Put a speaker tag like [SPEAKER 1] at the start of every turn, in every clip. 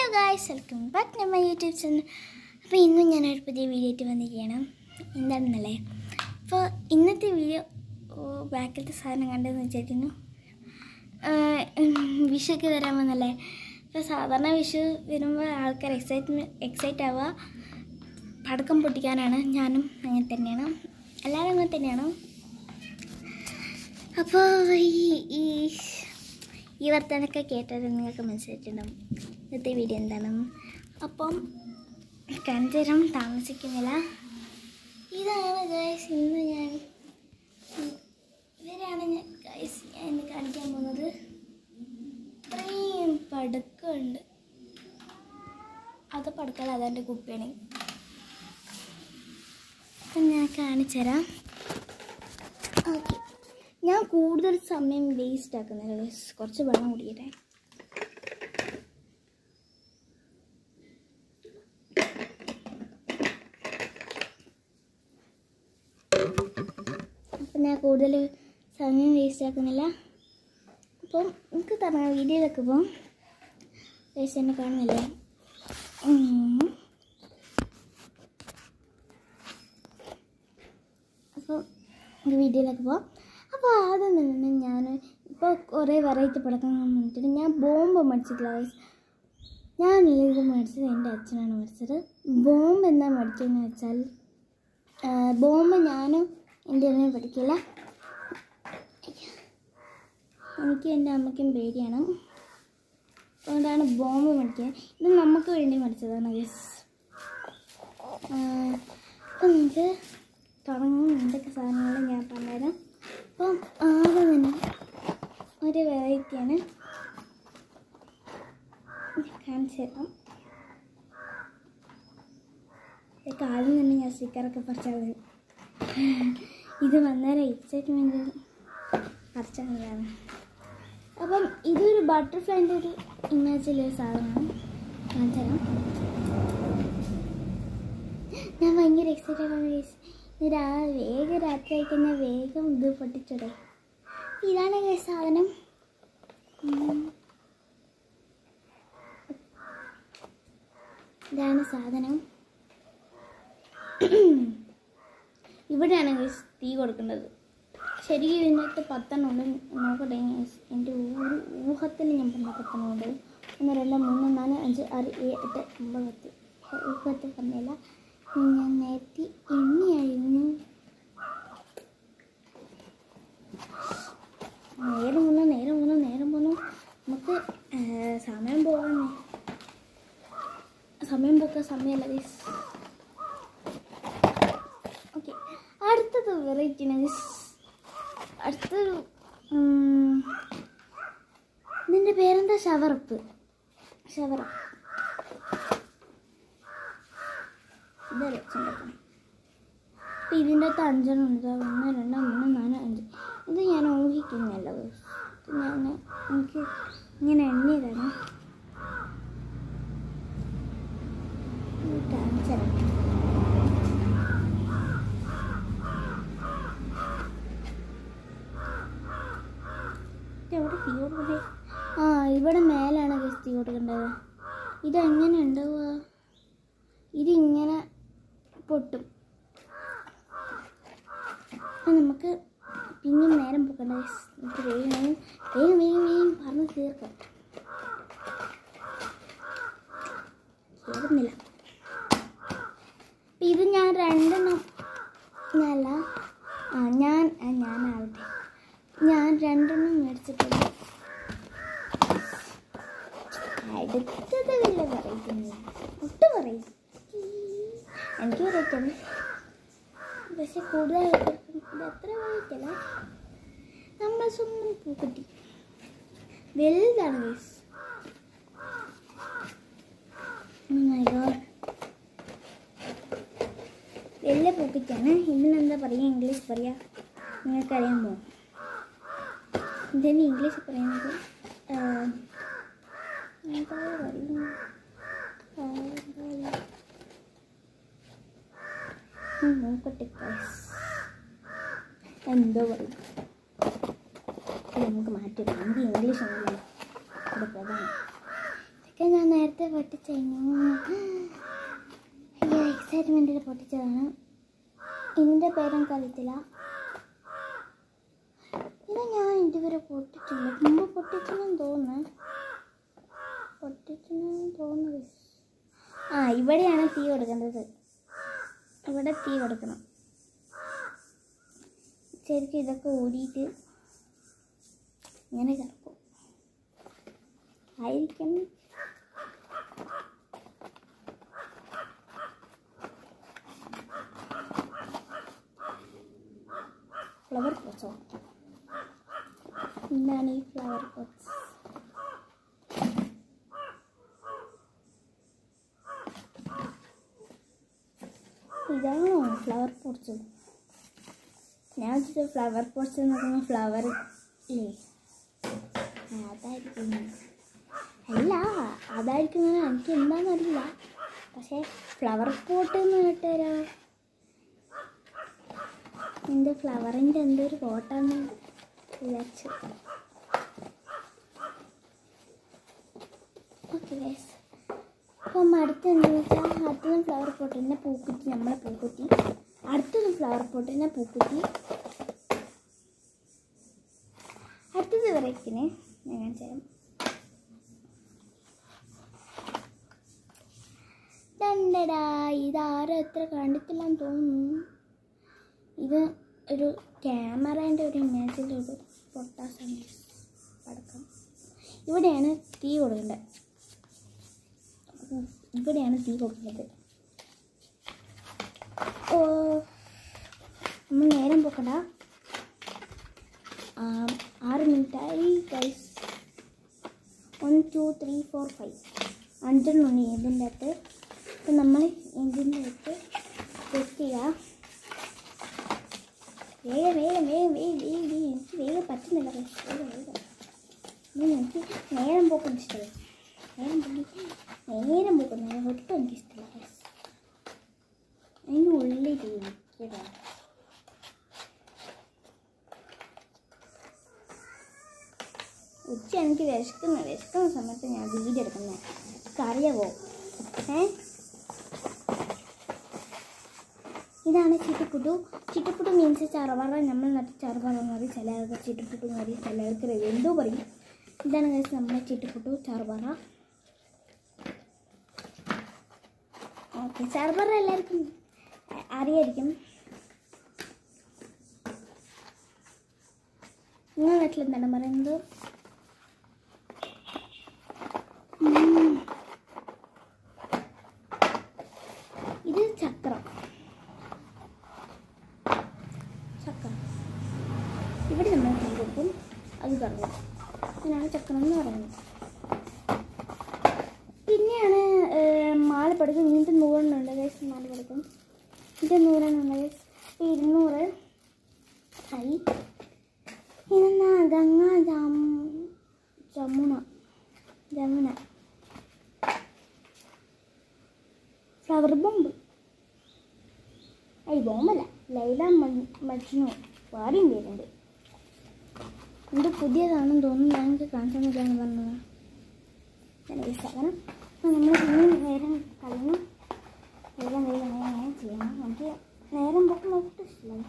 [SPEAKER 1] Hello guys, welcome back to my YouTube channel. അപ്പോൾ ഇന്നും ഞാനൊരു പുതിയ വീഡിയോ ആയിട്ട് വന്നിരിക്കുകയാണ്. എന്താണെന്നല്ലേ, അപ്പോൾ ഇന്നത്തെ വീഡിയോ ബാക്കിലത്തെ സാധനം കണ്ടെന്ന് വിചാരിക്കുന്നു. വിഷുവൊക്കെ വരാൻ വന്നല്ലേ. ഇപ്പോൾ സാധാരണ വിഷു വരുമ്പോൾ ആൾക്കാർ എക്സൈറ്റ് ആവുക പടക്കം പൊട്ടിക്കാനാണ്. ഞാനും അങ്ങനെ തന്നെയാണ്, എല്ലാവരും അങ്ങനെ തന്നെയാണ്. അപ്പോൾ ഈ വർത്തമാനമൊക്കെ കേട്ടത് നിങ്ങൾക്ക് മനസ്സിലായിട്ടുണ്ടാവും ഇന്നത്തെ വീഡിയോ എന്താണെന്ന്. അപ്പം കാണിച്ചു തരാൻ താമസിക്കുന്നില്ല. ഇതാണ് ഗൈസ് ഇന്ന് ഇവരാണ് ഗൈസ് ഞാൻ ഇന്ന് കാണിക്കാൻ പോകുന്നത്. ഇത്രയും പടക്കമുണ്ട്. അത് പടക്കമല്ല, അതെൻ്റെ കുപ്പിയാണ്. അപ്പം ഞാൻ കാണിച്ചു തരാം. ഓക്കെ, ഞാൻ കൂടുതൽ സമയം വേസ്റ്റ് ആക്കുന്നില്ല ഗൈസ്. കുറച്ച് വെള്ളം കുടിക്കട്ടെ. അപ്പം ഞാൻ കൂടുതൽ സമയം വേസ്റ്റ് ആക്കുന്നില്ല. അപ്പം എനിക്ക് തരണ വീഡിയോയിലൊക്കെ ഇപ്പം ഗൈസ് എന്നെ കാണുന്നില്ലേ. അപ്പോൾ വീഡിയോയിലൊക്കെ പോവാം. അപ്പോൾ ആദ്യം തന്നെ ഞാൻ ഇപ്പോൾ കുറേ വെറൈറ്റി പടക്കം വന്നിട്ടുണ്ട്. ഞാൻ ബോംബ് മേടിച്ചിട്ടില്ല ഗൈസ്. ഞാനല്ല ഇത് മേടിച്ചത്, എൻ്റെ അച്ഛനാണ് മേടിച്ചത്. ബോംബ് എന്താ മേടിച്ചതെന്ന് വെച്ചാൽ, ബോംബ് ഞാനും എൻ്റെ അമ്മയും പഠിക്കില്ല. എനിക്ക് എൻ്റെ അമ്മയ്ക്കും പേടിയാണ്, അതുകൊണ്ടാണ് ബോംബ് മേടിക്കുന്നത്. ഇത് നമുക്ക് വേണ്ടി മേടിച്ചതാണ് ഗൈസ്. അപ്പം നമുക്ക് തുടങ്ങും. എന്തൊക്കെ സാധനങ്ങൾ ഞാൻ പറഞ്ഞുതരാം. അപ്പം ആദ്യം തന്നെ ഒരു വെറൈറ്റിയാണ് കാണിച്ചു തരാം. ഇതൊക്കെ ആദ്യം തന്നെ ഞാൻ സ്റ്റിക്കറൊക്കെ പറിച്ചത്. ഇത് വന്നേരം എക്സൈറ്റ്മെൻറ്റ് പറിച്ചതാണ്. അപ്പം ഇതൊരു ബട്ടർഫ്ലൈൻ്റെ ഒരു ഇമേജിലൊരു സാധനമാണ്. കാണിച്ചു തരാം. ഞാൻ ഭയങ്കര എക്സൈറ്റഡ് ആണ് ഗൈസ്. വേഗം രാത്രി ആയി കഴിഞ്ഞാൽ വേഗം ഇത് പൊട്ടിച്ചൂടെ. ഇതാണ് ഗൈസ് സാധനം. ഇതാണ് സാധനം. ഇവിടെയാണ് ഗൈസ് തീ കൊടുക്കേണ്ടത്. ശരിക്കും ഇതിനകത്ത് 10 ഉണ്ട്. നോക്കട്ടെ ഗൈസ്, എൻ്റെ ഒരു ഊഹത്തിൽ ഞാൻ പറഞ്ഞ 10 ഉണ്ട്. 1 2 3 4 5 6 7 8 9 10. ഊഹത്തിൽ പറഞ്ഞില്ല, ഞാൻ നേരത്തെ എണ്ണിയായിരുന്നു. നേരം പോന്നു. നമുക്ക് സമയം പോക്കാൻ സമയമല്ല ഗൈസ്. ഓക്കെ, അടുത്തത് വെറൈറ്റിയാണ് ഗൈസ്. അടുത്തൊരു ഇതിൻ്റെ പേരെന്താ? ഷവറപ്പ്. ഇതല്ലേ ചെണ്ടപ്പം. അപ്പം ഇതിൻ്റെ അകത്ത് 5 ഉണ്ട്. 1 2 3 4 5. ഇത് ഞാൻ ഊഹിക്കുന്നല്ല ഗൈസ്. എനിക്ക് ഇങ്ങനെ എണ്ണിയതാണ്. കാണിച്ചത് എവിടെ തീ കൊടുക്കണ്ടേ? ഇവിടെ മേലാണ് ഗൈസ് തീ കൊടുക്കേണ്ടത്. ഇതെങ്ങനെ ഉണ്ടാവുക? ഇതിങ്ങനെ പൊട്ടും. അപ്പം നമുക്ക് പിന്നെയും നേരം പോക്കണ്ട ഗൈസ്. നമുക്ക് വേഗം പറഞ്ഞ് തീർക്കാം. തീർന്നില്ല. അപ്പം ഇത് ഞാൻ 2 അല്ല, ഞാനാവട്ടെ. ഞാൻ 2 മേടിച്ചിട്ടുണ്ട്. അടുത്തത് വലിയ വെറൈറ്റി ഒന്നുമില്ല. ഒട്ടും വെറൈറ്റി എനിക്ക് വെറൈറ്റിയാണ്, പക്ഷെ കൂടുതൽ ഇത് അത്ര വെറൈറ്റി അല്ല. നമ്മൾ സ്വന്തം പൂക്കുട്ടി വലുതാണ് ഗൈസ്. വലിയ പൂക്കുറ്റിയാണ്. ഇതിനെന്താ പറയുക? ഇംഗ്ലീഷ് പറയുക നിങ്ങൾക്കറിയാമോ? ഇതിന് ഇംഗ്ലീഷ് പറയുന്നത് എന്താ പറയുക? നോക്കട്ടെ ഗൈസ്, എന്തോ പറയും. നമുക്ക് മാറ്റി. നമുക്ക് ഇംഗ്ലീഷ് ഒന്നുമില്ല ഇവിടെ പ്രധാനം. ഞാൻ നേരത്തെ പൊട്ടിച്ചു അയ്യോ എക്സൈറ്റ്മെൻറ്റിൽ പൊട്ടിച്ചതാണ്. ഇതിൻ്റെ പേരെനിക്ക് അറിയത്തില്ല. ഇത് ഞാൻ ഇതുവരെ പൊട്ടിച്ചില്ല. മുമ്പ് പൊട്ടിച്ചെന്ന് തോന്നുന്നു. ഇവിടെയാണ് തീ കൊടുക്കേണ്ടത്. ഇവിടെ തീ കൊടുക്കണം. ശരിക്കും ഇതൊക്കെ ഊടിയിട്ട് ഇങ്ങനെ കിടക്കും ആയിരിക്കും. ഫ്ലവർ പോട്ട്സോ? എന്താണ് ഈ ഫ്ലവർ പോട്ട്സ്? ഇതാണോ ഫ്ലവർ പോട്ട്സ്? ഞാൻ വെച്ചിട്ട് ഫ്ലവർ പോട്ട്സ് എന്ന് പറയുമ്പോൾ ഫ്ലവർ ഇല്ലേ അതായിരിക്കും. അല്ല അതായിരിക്കും എനിക്ക് എന്താണെന്നറിയില്ല. പക്ഷേ ഫ്ലവർ പോട്ട് എന്ന് കേട്ടുതരാ എൻ്റെ ഫ്ലവറിൻ്റെ എന്തൊരു പോട്ടാന്ന് വിചാരിച്ചു. ഓക്കെ ഗൈസ്, അപ്പം അടുത്തെന്താണെന്ന് വെച്ചാൽ അടുത്തതും ഫ്ലവർ പോട്ട് തന്നെ പൂക്കുറ്റി, നമ്മളെ പൂക്കുറ്റി. അടുത്തതും ഫ്ലവർ പോട്ട് തന്നെ പൂക്കുറ്റി. അടുത്തത് വെറൈറ്റിന് ഞാൻ കാണിച്ചു തരാം. ഇതാരും എത്ര കണ്ടിട്ടില്ലെന്ന് തോന്നുന്നു. ഇത് ഒരു ക്യാമറേൻ്റെ ഒരു ഇമേജിൻ്റെ ഒരു പൊട്ടാസാണ് പടക്കം. ഇവിടെയാണ് തീ കൊടുക്കേണ്ടത്. ഓ നമ്മൾ നേരം പോക്കണ്ട. 6 മിനിറ്റായി ഗൈസ്. 1 2 3 4 5 5 ഇതിൻ്റെ അകത്ത്. അപ്പം നമ്മൾ ഇതിൻ്റെ അകത്ത് സെറ്റ് ചെയ്യുക. വേഗം പറ്റുന്നില്ല ഗൈസ്. എനിക്ക് നേരം പോക്കുന്ന ഇഷ്ടമല്ല. നേരം പോക്കുന്ന ഒട്ടും എനിക്കിഷ്ടമില്ല ഗൈസ്. അതിൻ്റെ ഉള്ളിൽ ഇരിക്കുക. ഉച്ച എനിക്ക് വിശക്കുന്ന സമയത്ത് ഞാൻ വീഡിയോ എടുക്കുന്നത് കറിയാവോ? ഇതാണ് ചിട്ടുപ്പുട്ടു മീൻസ് ചറുപറ. നമ്മൾ നട്ട് ചറുപറ എന്ന് പറയും, ചിലർക്ക് ചിട്ടുപ്പുട്ടു എന്ന് പറയും, ചിലർക്ക് എന്തോ പറയും. ഇതാണ് കഴിച്ച് നമ്മുടെ ചിട്ടുപ്പുട്ടു ചറുപറ. ഓക്കെ, ചറുപറ എല്ലാവർക്കും അറിയായിരിക്കും. നിങ്ങളുടെ നാട്ടിൽ എന്താണ് പറയുന്നത്? ഇത് ചക്രം. ഇവിടെ നമ്മൾ തീ കൊടുക്കും, അത് കറങ്ങും. ഇതിനാണ് ചക്രം എന്ന് പറയുന്നത്. പിന്നെയാണ് മാലപ്പടക്കം. ഇതിൻ്റെ 100 ഉണ്ട് ഗൈസ്. മാലപ്പടക്കം ഇതിൻ്റെ 100 ഉണ്ട് ഗൈസ്. 200 ആയി. ഇതെന്നാ ജമുന ഫ്ലവർ ബോംബ്. ബോംബല്ല, ലൈല മജ്നു വേറെയും പേരുണ്ട്. ഇത് പുതിയതാണെന്ന് തോന്നുന്നു. ഞങ്ങൾക്ക് കാണിച്ചു തന്നിട്ടാണ് പറഞ്ഞത്. എനിക്ക് സാധനം നമ്മൾ നേരം കളയണം. വേഗം ചെയ്യണം. എനിക്ക് നേരം പോക്കുമ്പോൾ ഒട്ടും ഇഷ്ടമില്ല.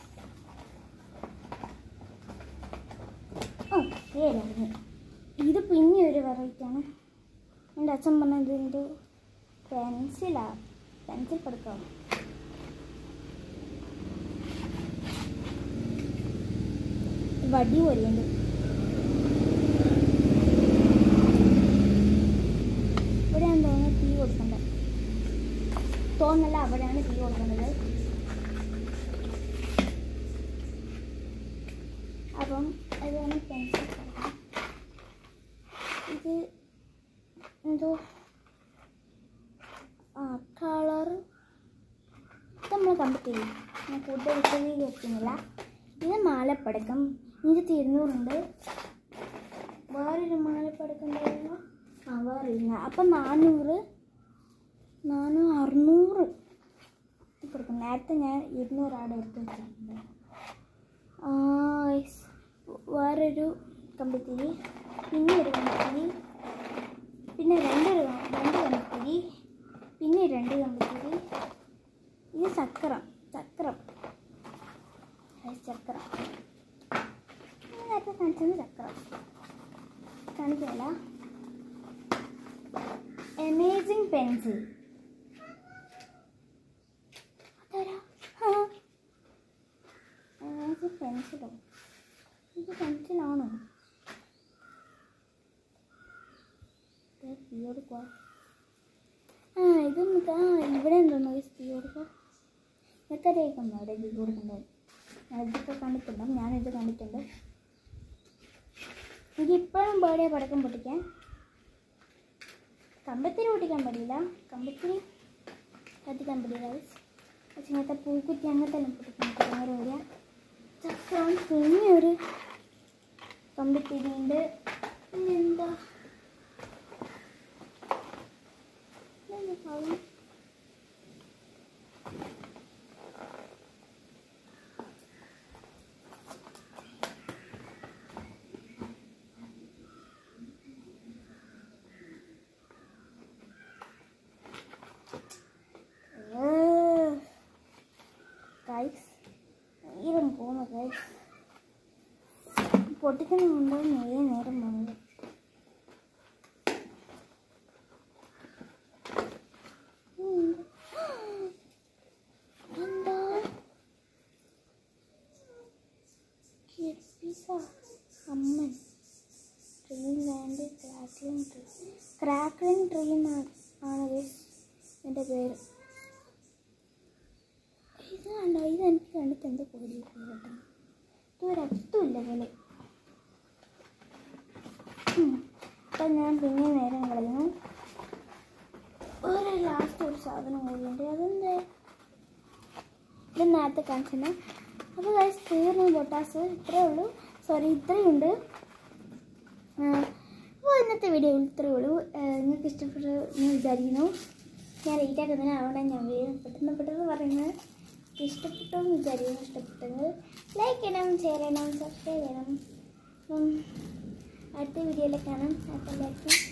[SPEAKER 1] പേരറിഞ്ഞു. ഇത് പിന്നെ ഒരു വെറൈറ്റിയാണ്. എൻ്റെ അച്ഛൻ പറഞ്ഞത് എന്തോ പെൻസിൽ പടുക്കാം. വടി പോലെയുണ്ട്. ഇവിടെയാണ് തോന്നുന്നത് തീ കൊടുക്കേണ്ടത്. തോന്നല്ല, അവിടെയാണ് തീ കൊടുക്കേണ്ടത്. അപ്പം അതാണ് പെൻസിൽ പടക്കം. ഇത് എന്തോ കളർ നമ്മൾ കണ്ടിട്ടില്ല. ഞാൻ കൂടുതൽ വിഷയം വെക്കുന്നില്ല. ഇത് മാലപ്പടക്കം. ഇതിന് 200 വേറൊരു മാലപ്പടക്കം ഉണ്ടായിരുന്നു. വേറില്ല. അപ്പം 400 600 കൊടുക്കും. നേരത്തെ ഞാൻ 200 ആടെ എടുത്ത് വെച്ചിട്ടുണ്ട്. വേറൊരു കമ്പിത്തിരി, പിന്നെ ഒരു കമ്പിത്തിരി, പിന്നെ രണ്ട് കമ്പിത്തിരി, പിന്നെ 2 കമ്പിത്തിരി. ഇത് ചക്രം നേരത്തെ കാണിച്ചത് ചക്രം കാണിക്കല്ല. Amazing pencil. അമേസിങ് പെൻസിലോ? ഇത് പെൻസിലാണോ? തീ കൊടുക്കുക. ഇതൊന്ന് ഇവിടെ ഉണ്ടോ തീ കൊടുക്കുക? ഇതൊക്കെ തേക്കുണ്ടോ അവിടെ തീ കൊടുക്കണ്ടത്? ഇതൊക്കെ കണ്ടിട്ടുണ്ടോ? ഞാനിത് കണ്ടിട്ടുണ്ട്. എനിക്കിപ്പോഴും പേടിയാ പടക്കം പൊട്ടിക്കാൻ. കമ്പത്തിരി പൊട്ടിക്കാൻ പാടില്ല, കമ്പത്തിരി കത്തിക്കാൻ പാടില്ല. പക്ഷേ ഇങ്ങനത്തെ പൂക്കുറ്റി അങ്ങനത്തെ എല്ലാം പൊട്ടിക്കാൻ നേരം വരിക. ചക്രം, പിന്നെ ഒരു കമ്പത്തിരി ഉണ്ട്. പിന്നെന്താ നേരം പോകുന്നു ഗൈസ്. പൊട്ടിക്കുന്നുണ്ടോ നേരം പോകുന്നത്. എന്താ അമ്മൻ ട്രീ ക്രാക്ലിംഗ് ട്രീ ആണ് ഗൈസ് എൻ്റെ പേര്. ഇത് കണ്ടോ? ഇതെനിക്ക് കണ്ടിട്ട് എന്തോ പേടി കേട്ടോ. ഇതൊരർത്ഥമില്ല പോലെ. അപ്പം ഞാൻ പിന്നെ നേരം കളയുന്നു. ഒരു ലാസ്റ്റ് ഒരു സാധനം കൂടിയുണ്ട്. അതെന്താ ഇത് നേരത്തെ കാണിച്ചത്. അപ്പോൾ ഗൈസ് തീർന്നു പൊട്ടാസ്. ഇത്രയേ ഉള്ളൂ. ഇത്രയുണ്ട്. അപ്പോൾ ഇന്നത്തെ വീഡിയോ ഇത്രയേ ഉള്ളൂ. നിങ്ങൾക്ക് ഇഷ്ടപ്പെട്ടു എന്ന് വിചാരിക്കുന്നു. ഞാൻ റേറ്റ് ആക്കുന്നതിന് അവിടെ ഞാൻ പെട്ടെന്ന് പറയുന്നത്. ഇഷ്ടപ്പെട്ടെന്ന് വിചാരിക്കുന്നു. ഇഷ്ടപ്പെട്ടെങ്കിൽ ലൈക്ക് ചെയ്യണം, ഷെയർ ചെയ്യണം, സബ്സ്ക്രൈബ് ചെയ്യണം. അടുത്ത വീഡിയോയിൽ കാണാം. അപ്പോൾ